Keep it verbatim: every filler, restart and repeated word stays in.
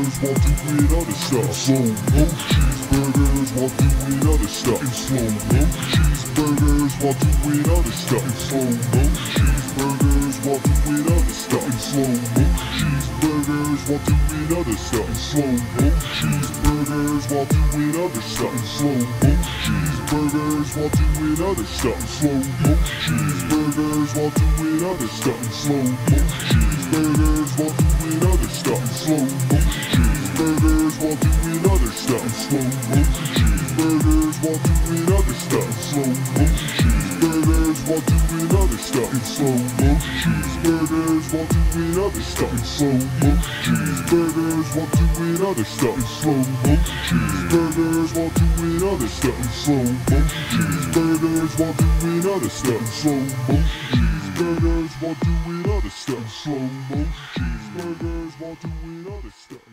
cheeseburgers while doing other stuff. Slow mo cheeseburgers while doing other stuff. And slow mo cheeseburgers while doing other stuff. And slow mo cheeseburgers while doing other stuff. And slow mo cheeseburgers while doing other stuff. And slow mo cheeseburgers while doing other stuff. And slow mo cheeseburgers while doing other stuff. And slow mo cheeseburgers while doing other stuff. And slow mo cheeseburgers while doing other stuff. And slow mo cheeseburgers while doing other stuff. And slow mo cheeseburgers while doing other stuff. And slow mo cheeseburgers while doing other stuff. And slow mo cheeseburgers while doing other stuff. And slow mo cheeseburgers while doing other stuff. And slow mo cheeseburgers while doing other stuff. And slow mo cheeseburgers while doing other stuff. And slow mo cheeseburgers while doing other stuff. And slow mo cheeseburgers while doing other stuff.